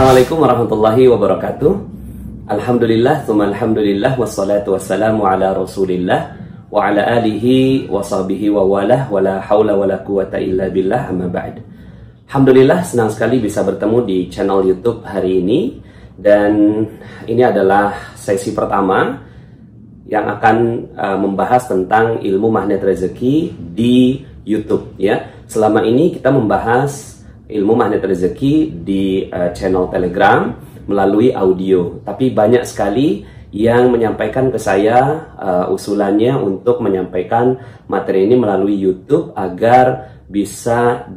Assalamualaikum warahmatullahi wabarakatuh. Alhamdulillah, tsumma alhamdulillah, wassalatu wassalamu ala rasulillah wa ala alihi wa sahbihi wa walah, wa la hawla wa la quwata illa billah, amma ba'd. Alhamdulillah, senang sekali bisa bertemu di channel YouTube hari ini. Dan ini adalah sesi pertama yang akan membahas tentang ilmu magnet rezeki di YouTube, ya. Selama ini kita membahas ilmu magnet rezeki di channel Telegram melalui audio, tapi banyak sekali yang menyampaikan ke saya usulannya untuk menyampaikan materi ini melalui YouTube agar bisa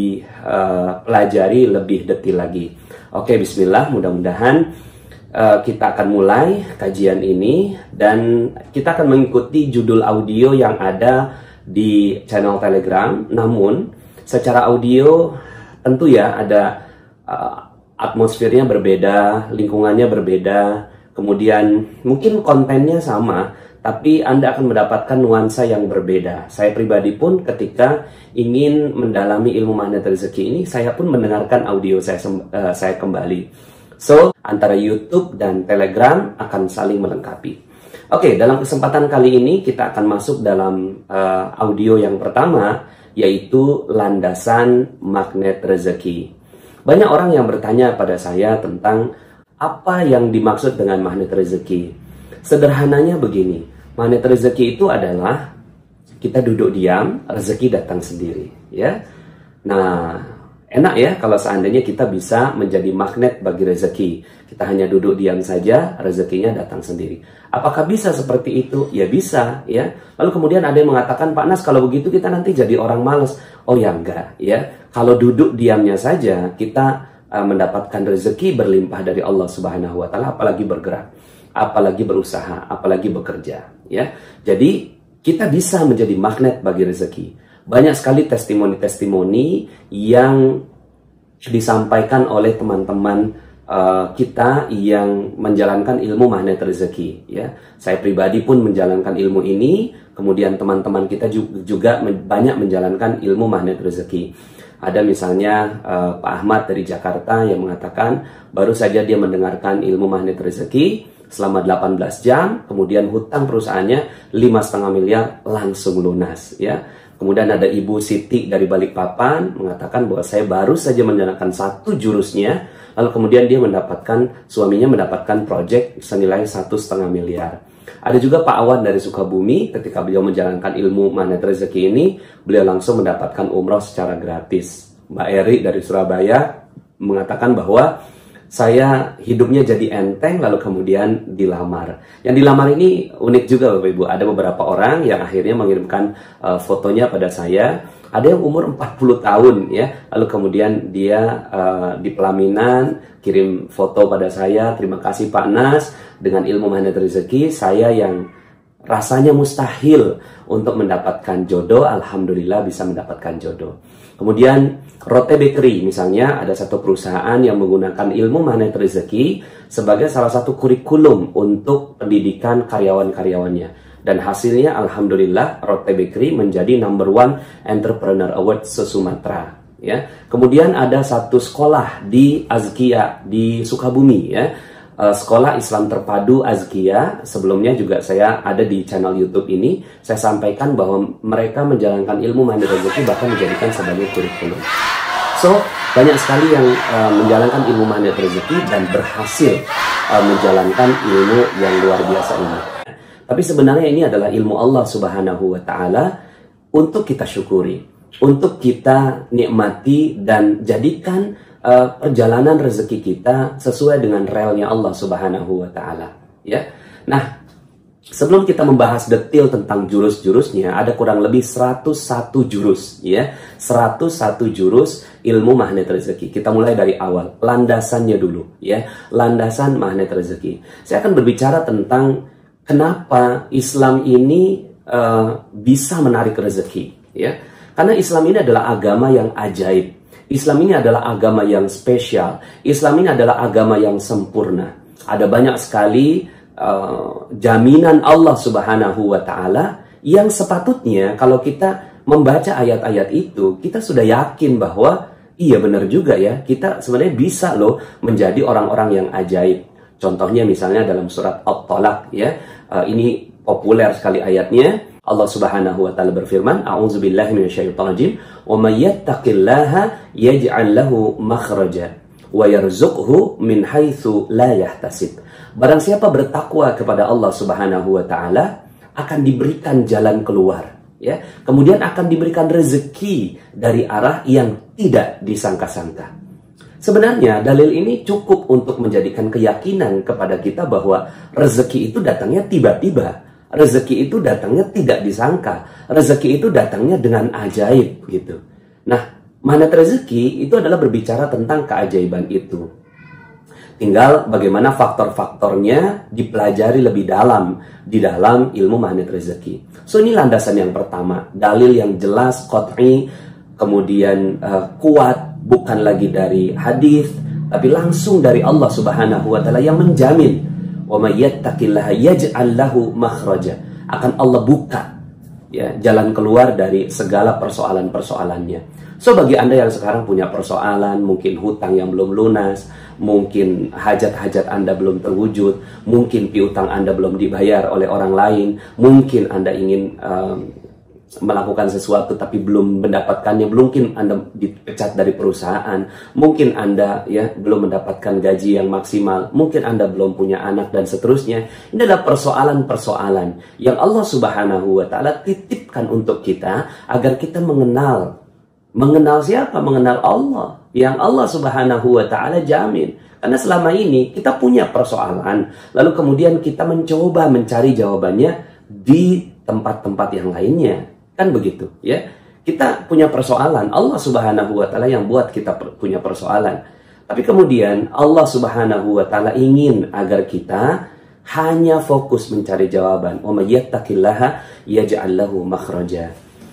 dipelajari lebih detail lagi. Oke, bismillah, mudah-mudahan kita akan mulai kajian ini dan kita akan mengikuti judul audio yang ada di channel Telegram. Namun secara audio tentu ya ada atmosfernya berbeda, lingkungannya berbeda, kemudian mungkin kontennya sama, tapi Anda akan mendapatkan nuansa yang berbeda. Saya pribadi pun ketika ingin mendalami ilmu magnet rezeki ini, saya pun mendengarkan audio saya kembali. So, antara YouTube dan Telegram akan saling melengkapi. Oke, dalam kesempatan kali ini kita akan masuk dalam audio yang pertama, yaitu landasan magnet rezeki. Banyak orang yang bertanya pada saya tentang apa yang dimaksud dengan magnet rezeki. Sederhananya begini, magnet rezeki itu adalah kita duduk diam, rezeki datang sendiri, ya. Nah, enak ya kalau seandainya kita bisa menjadi magnet bagi rezeki. Kita hanya duduk diam saja, rezekinya datang sendiri. Apakah bisa seperti itu? Ya bisa, ya. Lalu kemudian ada yang mengatakan, Pak Nas, kalau begitu kita nanti jadi orang malas. Oh ya enggak, ya. Kalau duduk diamnya saja, kita mendapatkan rezeki berlimpah dari Allah Subhanahu wa Ta'ala, apalagi bergerak, apalagi berusaha, apalagi bekerja, ya. Jadi kita bisa menjadi magnet bagi rezeki. Banyak sekali testimoni-testimoni yang disampaikan oleh teman-teman kita yang menjalankan ilmu magnet rezeki, ya. Saya pribadi pun menjalankan ilmu ini, kemudian teman-teman kita juga banyak menjalankan ilmu magnet rezeki. Ada misalnya Pak Ahmad dari Jakarta yang mengatakan baru saja dia mendengarkan ilmu magnet rezeki selama 18 jam, kemudian hutang perusahaannya 5,5 miliar langsung lunas, ya. Kemudian ada Ibu Siti dari Balikpapan mengatakan bahwa saya baru saja menjalankan satu jurusnya, lalu kemudian dia suaminya mendapatkan proyek senilai 1,5 miliar. Ada juga Pak Awan dari Sukabumi, ketika beliau menjalankan ilmu magnet rezeki ini, beliau langsung mendapatkan umroh secara gratis. Mbak Eri dari Surabaya mengatakan bahwa saya hidupnya jadi enteng, lalu kemudian dilamar. Yang dilamar ini unik juga Bapak Ibu. Ada beberapa orang yang akhirnya mengirimkan fotonya pada saya. Ada yang umur 40 tahun, ya. Lalu kemudian dia di pelaminan kirim foto pada saya. Terima kasih Pak Nas, dengan ilmu magnet rezeki saya yang rasanya mustahil untuk mendapatkan jodoh, alhamdulillah bisa mendapatkan jodoh. Kemudian Rote Bakery misalnya, ada satu perusahaan yang menggunakan ilmu magnet rezeki sebagai salah satu kurikulum untuk pendidikan karyawan-karyawannya. Dan hasilnya alhamdulillah Rote Bakery menjadi #1 Entrepreneur Award se-Sumatera, ya. Kemudian ada satu sekolah di Azkia di Sukabumi, ya. Sekolah Islam Terpadu Azkia, sebelumnya juga saya ada di channel YouTube ini, saya sampaikan bahwa mereka menjalankan ilmu magnet rezeki bahkan menjadikan sebagai kurikulum. So, banyak sekali yang menjalankan ilmu magnet rezeki dan berhasil menjalankan ilmu yang luar biasa ini. Tapi sebenarnya ini adalah ilmu Allah Subhanahu wa Ta'ala untuk kita syukuri, untuk kita nikmati dan jadikan perjalanan rezeki kita sesuai dengan relnya Allah Subhanahu wa Ta'ala, ya. Nah, sebelum kita membahas detail tentang jurus-jurusnya, ada kurang lebih 101 jurus, ya. 101 jurus ilmu magnet rezeki. Kita mulai dari awal, landasannya dulu, ya. Landasan magnet rezeki. Saya akan berbicara tentang kenapa Islam ini bisa menarik rezeki, ya. Karena Islam ini adalah agama yang ajaib. Islam ini adalah agama yang spesial. Islam ini adalah agama yang sempurna. Ada banyak sekali jaminan Allah Subhanahu wa Ta'ala yang sepatutnya kalau kita membaca ayat-ayat itu, kita sudah yakin bahwa iya benar juga ya, kita sebenarnya bisa loh menjadi orang-orang yang ajaib. Contohnya misalnya dalam surat At-Talaq ya, ini populer sekali ayatnya. Allah Subhanahu wa taala berfirman, "A'udzubillahi minasyaitonirrajim, wa may yattaqillaha yaj'al lahu makhraja wa yarzuqhu min haitsu la yahtasib." Barang siapa bertakwa kepada Allah Subhanahu wa taala akan diberikan jalan keluar, ya. Kemudian akan diberikan rezeki dari arah yang tidak disangka-sangka. Sebenarnya dalil ini cukup untuk menjadikan keyakinan kepada kita bahwa rezeki itu datangnya tiba-tiba. Rezeki itu datangnya tidak disangka. Rezeki itu datangnya dengan ajaib gitu. Nah, magnet rezeki itu adalah berbicara tentang keajaiban itu. Tinggal bagaimana faktor-faktornya dipelajari lebih dalam di dalam ilmu magnet rezeki. So ini landasan yang pertama, dalil yang jelas, qat'i, kemudian kuat, bukan lagi dari hadis, tapi langsung dari Allah Subhanahu wa taala yang menjamin. Wa may yattaqillaha yaj'al lahu makhraja. Akan Allah buka ya jalan keluar dari segala persoalan-persoalannya. So bagi Anda yang sekarang punya persoalan, mungkin hutang yang belum lunas, mungkin hajat-hajat Anda belum terwujud, mungkin piutang Anda belum dibayar oleh orang lain, mungkin Anda ingin melakukan sesuatu tapi belum mendapatkannya, mungkin Anda dipecat dari perusahaan, mungkin Anda ya belum mendapatkan gaji yang maksimal, mungkin Anda belum punya anak dan seterusnya. Ini adalah persoalan-persoalan yang Allah Subhanahu wa taala titipkan untuk kita agar kita mengenal siapa? Mengenal Allah yang Allah Subhanahu wa taala jamin. Karena selama ini kita punya persoalan, lalu kemudian kita mencoba mencari jawabannya di tempat-tempat yang lainnya. Kan begitu ya. Kita punya persoalan, Allah Subhanahu wa taala yang buat kita punya persoalan. Tapi kemudian Allah Subhanahu wa taala ingin agar kita hanya fokus mencari jawaban. Wa may yattaqillaha yaj'al lahu makhraja.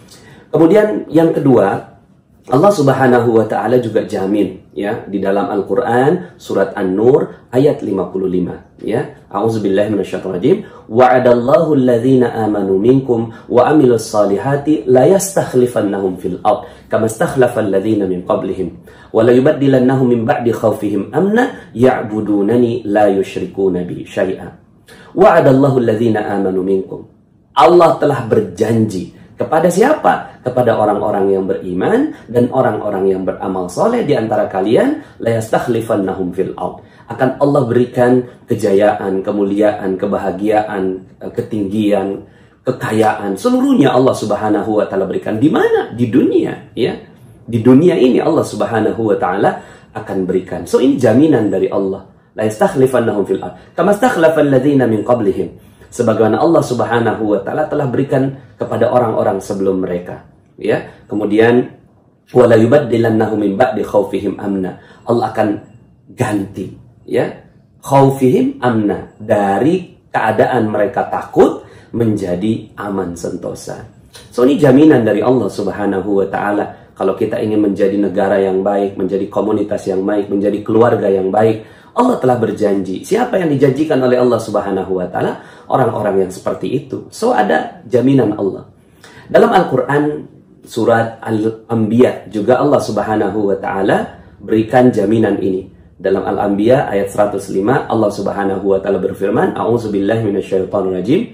Kemudian yang kedua, Allah Subhanahu wa taala juga jamin ya di dalam Al-Qur'an surat An-Nur ayat 55 ya. A'udzubillahi minasyaitonirrajim. Wa'adallahu alladhina amanu minkum wa amilus solihati la yastakhlifannahum fil ard kama istakhlafa alladhina min qablihim wa la yubaddilannahum min ba'di khawfihim amna ya'budunani la yusyrikuna bi syai'a. Wa'adallahu alladhina amanu minkum. Allah telah berjanji kepada siapa? Kepada orang-orang yang beriman dan orang-orang yang beramal soleh di antara kalian, la yastakhlifannahum fil ard. Akan Allah berikan kejayaan, kemuliaan, kebahagiaan, ketinggian, kekayaan, seluruhnya Allah Subhanahu wa taala berikan. Di mana? Di dunia, ya. Di dunia ini Allah Subhanahu wa taala akan berikan. So ini jaminan dari Allah. La yastakhlifannahum fil ard kama istakhlafa alladziina min qablihim. Sebagaimana Allah Subhanahu wa taala telah berikan kepada orang-orang sebelum mereka, ya. Kemudian wala yubaddilannahum min ba'di khaufihim amna. Allah akan ganti, ya, khaufihim amna, dari keadaan mereka takut menjadi aman sentosa. So ini jaminan dari Allah Subhanahu wa taala. Kalau kita ingin menjadi negara yang baik, menjadi komunitas yang baik, menjadi keluarga yang baik, Allah telah berjanji. Siapa yang dijanjikan oleh Allah Subhanahu wa taala? Orang-orang yang seperti itu. So ada jaminan Allah. Dalam Al-Qur'an surat Al-Anbiya juga Allah Subhanahu wa taala berikan jaminan ini. Dalam Al-Anbiya ayat 105 Allah Subhanahu wa taala berfirman, A'udzubillahi minasyaitonirrajim.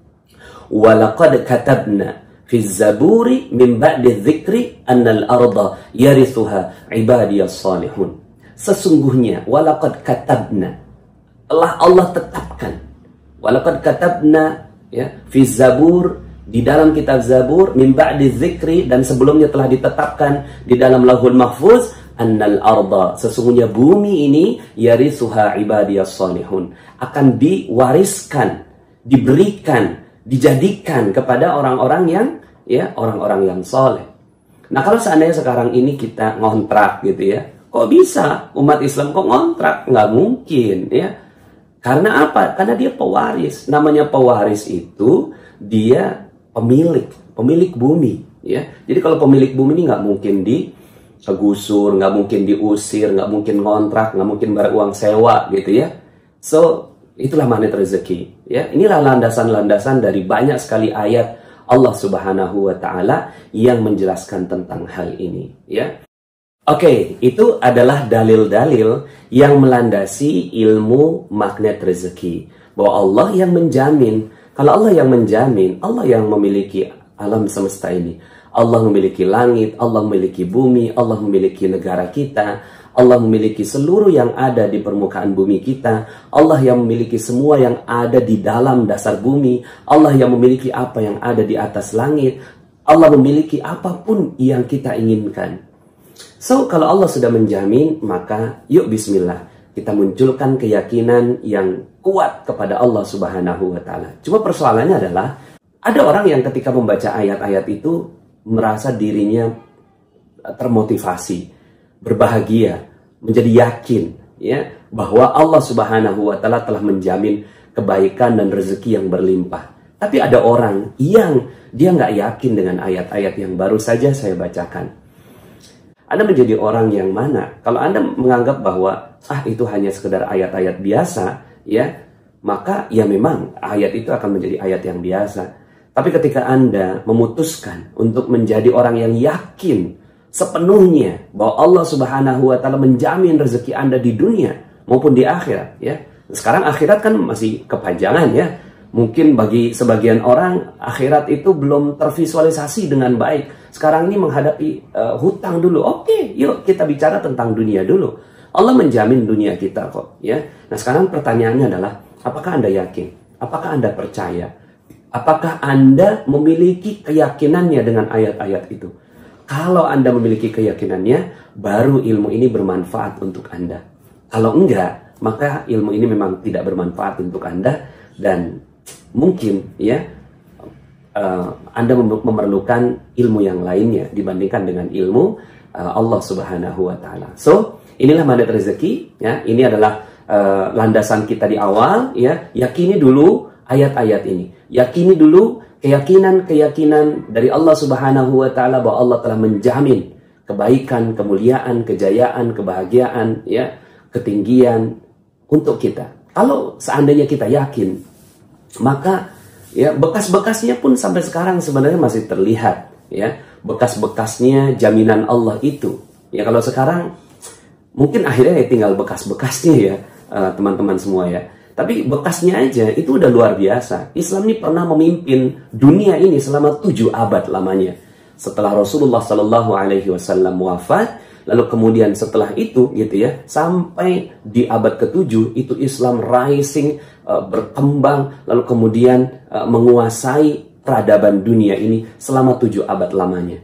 Wa laqad katabna fi zaburi min ba'di dzikri annal arda yarithuha ibadiyas salihun. Sesungguhnya walaqad katabna, telah Allah tetapkan, walaqad katabna ya fi zabur, di dalam kitab Zabur, min ba'di dzikri, dan sebelumnya telah ditetapkan di dalam Lauhul Mahfuz, annal arda, sesungguhnya bumi ini yarithuha ibadiyas salihun, akan diwariskan, diberikan, dijadikan kepada orang-orang yang orang-orang yang soleh. Nah, kalau seandainya sekarang ini kita ngontrak gitu ya, kok bisa umat Islam kok ngontrak? Nggak mungkin ya. Karena apa? Karena dia pewaris. Namanya pewaris itu dia pemilik bumi ya. Jadi kalau pemilik bumi ini nggak mungkin digusur, nggak mungkin diusir, nggak mungkin ngontrak, nggak mungkin bayar uang sewa gitu ya. So itulah magnet rezeki ya. Inilah landasan-landasan dari banyak sekali ayat Allah Subhanahu wa taala yang menjelaskan tentang hal ini ya. Oke, itu adalah dalil-dalil yang melandasi ilmu magnet rezeki. Bahwa Allah yang menjamin. Kalau Allah yang menjamin, Allah yang memiliki alam semesta ini. Allah memiliki langit, Allah memiliki bumi, Allah memiliki negara kita, Allah memiliki seluruh yang ada di permukaan bumi kita, Allah yang memiliki semua yang ada di dalam dasar bumi, Allah yang memiliki apa yang ada di atas langit, Allah memiliki apapun yang kita inginkan. So, kalau Allah sudah menjamin, maka yuk bismillah, kita munculkan keyakinan yang kuat kepada Allah Subhanahu wa Ta'ala. Cuma persoalannya adalah, ada orang yang ketika membaca ayat-ayat itu merasa dirinya termotivasi, berbahagia, menjadi yakin ya bahwa Allah Subhanahu wa Ta'ala telah menjamin kebaikan dan rezeki yang berlimpah. Tapi ada orang yang dia nggak yakin dengan ayat-ayat yang baru saja saya bacakan. Anda menjadi orang yang mana? Kalau Anda menganggap bahwa itu hanya sekedar ayat-ayat biasa, ya, maka ya memang ayat itu akan menjadi ayat yang biasa. Tapi ketika Anda memutuskan untuk menjadi orang yang yakin sepenuhnya bahwa Allah Subhanahu wa Ta'ala menjamin rezeki Anda di dunia maupun di akhirat, ya. Sekarang akhirat kan masih kepanjangan, ya. Mungkin bagi sebagian orang akhirat itu belum tervisualisasi dengan baik. Sekarang ini menghadapi hutang dulu. Oke, yuk kita bicara tentang dunia dulu. Allah menjamin dunia kita kok, ya. Nah, sekarang pertanyaannya adalah, apakah Anda yakin? Apakah Anda percaya? Apakah Anda memiliki keyakinannya dengan ayat-ayat itu? Kalau Anda memiliki keyakinannya, baru ilmu ini bermanfaat untuk Anda. Kalau enggak, maka ilmu ini memang tidak bermanfaat untuk Anda, dan mungkin ya Anda memerlukan ilmu yang lainnya dibandingkan dengan ilmu Allah Subhanahu wa Ta'ala. So, inilah magnet rezeki, ya. Ini adalah landasan kita di awal, ya. Yakini dulu ayat-ayat ini. Yakini dulu keyakinan dari Allah Subhanahu wa Ta'ala bahwa Allah telah menjamin kebaikan, kemuliaan, kejayaan, kebahagiaan, ya, ketinggian untuk kita. Kalau seandainya kita yakin, maka ya bekas-bekasnya pun sampai sekarang sebenarnya masih terlihat, ya, bekas-bekasnya jaminan Allah itu. Ya, kalau sekarang mungkin akhirnya ya tinggal bekas-bekasnya, ya, teman-teman semua, ya. Tapi bekasnya aja itu udah luar biasa. Islam ini pernah memimpin dunia ini selama 7 abad lamanya. Setelah Rasulullah Shallallahu Alaihi Wasallam wafat, lalu kemudian setelah itu, gitu ya, sampai di abad ke-7 itu Islam rising, berkembang, lalu kemudian menguasai peradaban dunia ini selama 7 abad lamanya.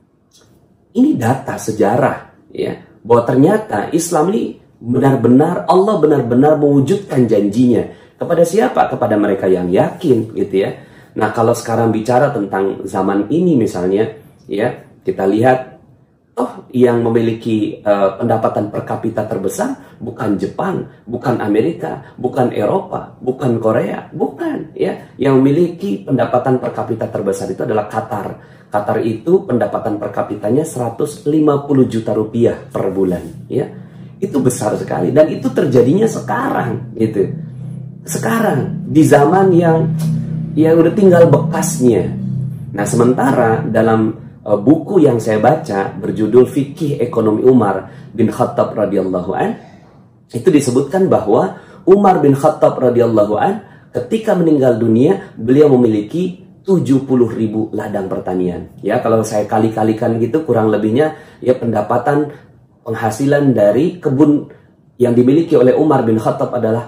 Ini data sejarah, ya, bahwa ternyata Islam ini benar-benar, Allah benar-benar mewujudkan janjinya. Kepada siapa? Kepada mereka yang yakin, gitu ya. Nah, kalau sekarang bicara tentang zaman ini misalnya, ya, kita lihat, yang memiliki pendapatan per kapita terbesar bukan Jepang, bukan Amerika, bukan Eropa, bukan Korea, bukan, ya. Yang memiliki pendapatan per kapita terbesar itu adalah Qatar. Qatar itu pendapatan per kapitanya 150 juta rupiah per bulan, ya. Itu besar sekali, dan itu terjadinya sekarang, gitu. Sekarang di zaman yang ya udah tinggal bekasnya. Nah, sementara dalam buku yang saya baca berjudul Fikih Ekonomi Umar bin Khattab radhiyallahu an, itu disebutkan bahwa Umar bin Khattab radhiyallahu an ketika meninggal dunia, beliau memiliki 70.000 ladang pertanian. Ya, kalau saya kali-kalikan gitu, kurang lebihnya ya pendapatan penghasilan dari kebun yang dimiliki oleh Umar bin Khattab adalah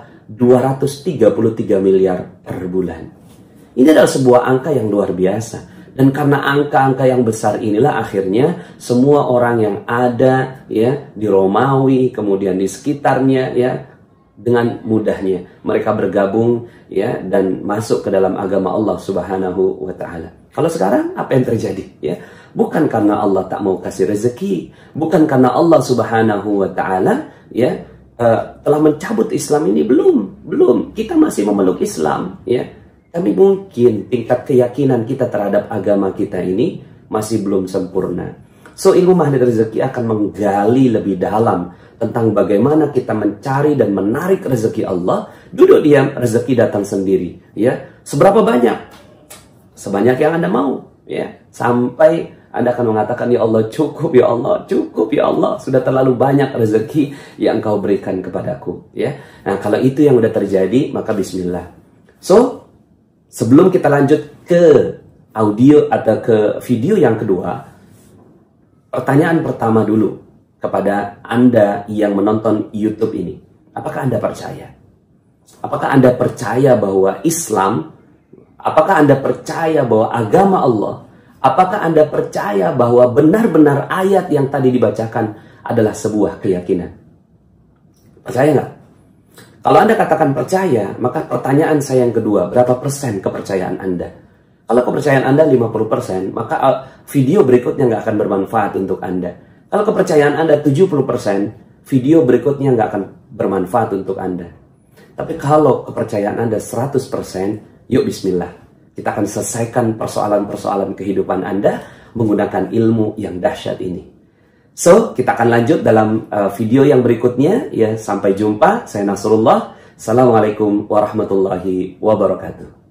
233 miliar per bulan. Ini adalah sebuah angka yang luar biasa. Dan karena angka-angka yang besar inilah akhirnya semua orang yang ada, ya, di Romawi, kemudian di sekitarnya, ya, dengan mudahnya mereka bergabung, ya, dan masuk ke dalam agama Allah Subhanahu wa Ta'ala. Kalau sekarang apa yang terjadi, ya? Bukan karena Allah tak mau kasih rezeki, bukan karena Allah Subhanahu wa Ta'ala, ya, telah mencabut Islam ini, belum. Kita masih memeluk Islam, ya. Tapi mungkin tingkat keyakinan kita terhadap agama kita ini masih belum sempurna. So, ilmu magnet rezeki akan menggali lebih dalam tentang bagaimana kita mencari dan menarik rezeki Allah. Duduk diam, rezeki datang sendiri, ya. Seberapa banyak? Sebanyak yang Anda mau, ya. Sampai Anda akan mengatakan, ya Allah, cukup ya Allah, cukup ya Allah, sudah terlalu banyak rezeki yang Engkau berikan kepadaku. Ya, nah kalau itu yang udah terjadi, maka Bismillah. So, sebelum kita lanjut ke audio atau ke video yang kedua, pertanyaan pertama dulu kepada Anda yang menonton YouTube ini. Apakah Anda percaya? Apakah Anda percaya bahwa Islam, apakah Anda percaya bahwa agama Allah, apakah Anda percaya bahwa benar-benar ayat yang tadi dibacakan adalah sebuah keyakinan? Percaya nggak? Kalau Anda katakan percaya, maka pertanyaan saya yang kedua, berapa persen kepercayaan Anda? Kalau kepercayaan Anda 50%, maka video berikutnya nggak akan bermanfaat untuk Anda. Kalau kepercayaan Anda 70%, video berikutnya nggak akan bermanfaat untuk Anda. Tapi kalau kepercayaan Anda 100%, yuk Bismillah. Kita akan selesaikan persoalan-persoalan kehidupan Anda menggunakan ilmu yang dahsyat ini. So, kita akan lanjut dalam video yang berikutnya. Ya, sampai jumpa. Saya Nasrullah. Assalamualaikum warahmatullahi wabarakatuh.